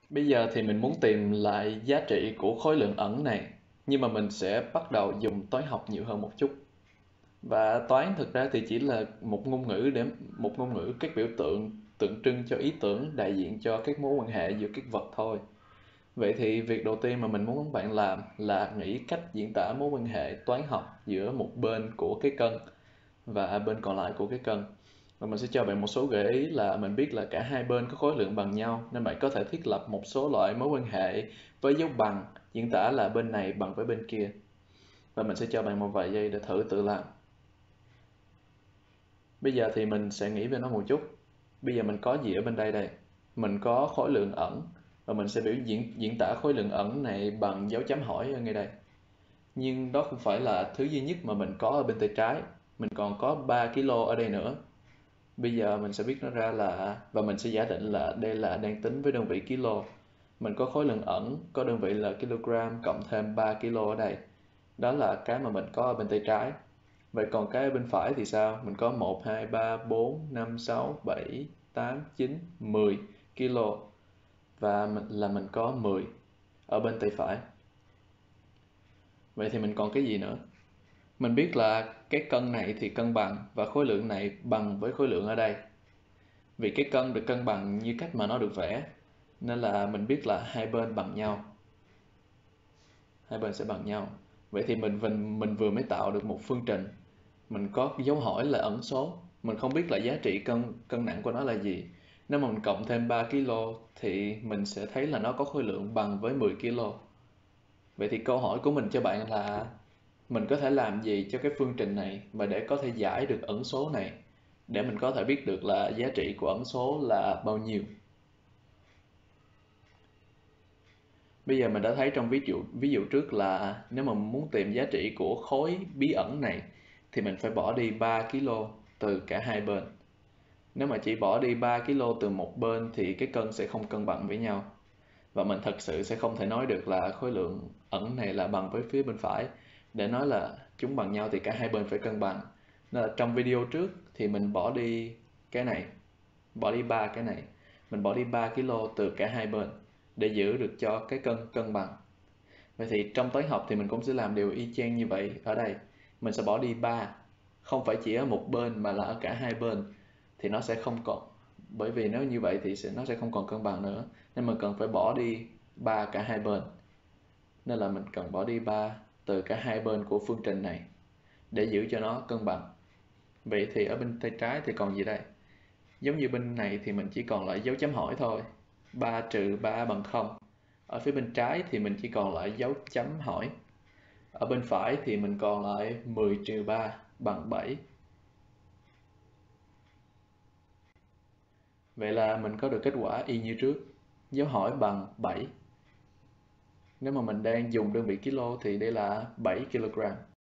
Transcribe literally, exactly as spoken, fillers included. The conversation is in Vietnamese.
Bây giờ thì mình muốn tìm lại giá trị của khối lượng ẩn này, nhưng mà mình sẽ bắt đầu dùng toán học nhiều hơn một chút. Và toán thực ra thì chỉ là một ngôn ngữ để một ngôn ngữ các biểu tượng tượng trưng cho ý tưởng đại diện cho các mối quan hệ giữa các vật thôi. Vậy thì việc đầu tiên mà mình muốn bạn làm là nghĩ cách diễn tả mối quan hệ toán học giữa một bên của cái cân và bên còn lại của cái cân. Và mình sẽ cho bạn một số gợi ý là mình biết là cả hai bên có khối lượng bằng nhau, nên bạn có thể thiết lập một số loại mối quan hệ với dấu bằng diễn tả là bên này bằng với bên kia. Và mình sẽ cho bạn một vài giây để thử tự làm. Bây giờ thì mình sẽ nghĩ về nó một chút. Bây giờ mình có gì ở bên đây đây? Mình có khối lượng ẩn, và mình sẽ biểu diễn diễn tả khối lượng ẩn này bằng dấu chấm hỏi ở ngay đây. Nhưng đó không phải là thứ duy nhất mà mình có ở bên tay trái. Mình còn có ba ki lô ở đây nữa. Bây giờ mình sẽ viết nó ra là, và mình sẽ giả định là đây là đang tính với đơn vị kilo. Mình có khối lượng ẩn có đơn vị là kg cộng thêm ba ki lô ở đây. Đó là cái mà mình có ở bên tay trái. Vậy còn cái ở bên phải thì sao? Mình có một, hai, ba, bốn, năm, sáu, bảy, tám, chín, mười kilo. Và mình, là mình có mười ở bên tay phải. Vậy thì mình còn cái gì nữa? Mình biết là cái cân này thì cân bằng và khối lượng này bằng với khối lượng ở đây. Vì cái cân được cân bằng như cách mà nó được vẽ, nên là mình biết là hai bên bằng nhau. Hai bên sẽ bằng nhau. Vậy thì mình, mình, mình vừa mới tạo được một phương trình. Mình có dấu hỏi là ẩn số. Mình không biết là giá trị cân, cân nặng của nó là gì. Nếu mà mình cộng thêm ba ki lô thì mình sẽ thấy là nó có khối lượng bằng với mười ki lô. Vậy thì câu hỏi của mình cho bạn là mình có thể làm gì cho cái phương trình này mà để có thể giải được ẩn số này, để mình có thể biết được là giá trị của ẩn số là bao nhiêu. Bây giờ mình đã thấy trong ví dụ ví dụ trước là nếu mà muốn tìm giá trị của khối bí ẩn này thì mình phải bỏ đi ba ki lô từ cả hai bên. Nếu mà chỉ bỏ đi ba ki lô từ một bên thì cái cân sẽ không cân bằng với nhau. Và mình thật sự sẽ không thể nói được là khối lượng ẩn này là bằng với phía bên phải. Để nói là chúng bằng nhau thì cả hai bên phải cân bằng. Nên là trong video trước thì mình bỏ đi cái này, bỏ đi ba cái này. Mình bỏ đi ba ki lô từ cả hai bên để giữ được cho cái cân cân bằng. Vậy thì trong toán học thì mình cũng sẽ làm điều y chang như vậy ở đây. Mình sẽ bỏ đi ba, không phải chỉ ở một bên mà là ở cả hai bên, thì nó sẽ không còn, bởi vì nếu như vậy thì sẽ, nó sẽ không còn cân bằng nữa, nên mình cần phải bỏ đi ba cả hai bên. Nên là mình cần bỏ đi ba từ cả hai bên của phương trình này để giữ cho nó cân bằng. Vậy thì ở bên tay trái thì còn gì đây? Giống như bên này thì mình chỉ còn lại dấu chấm hỏi thôi. Ba trừ ba bằng không. Ở phía bên trái thì mình chỉ còn lại dấu chấm hỏi. Ở bên phải thì mình còn lại mười trừ ba bằng bảy. Vậy là mình có được kết quả y như trước. Dấu hỏi bằng bảy. Nếu mà mình đang dùng đơn vị kilo thì đây là bảy ki lô gam.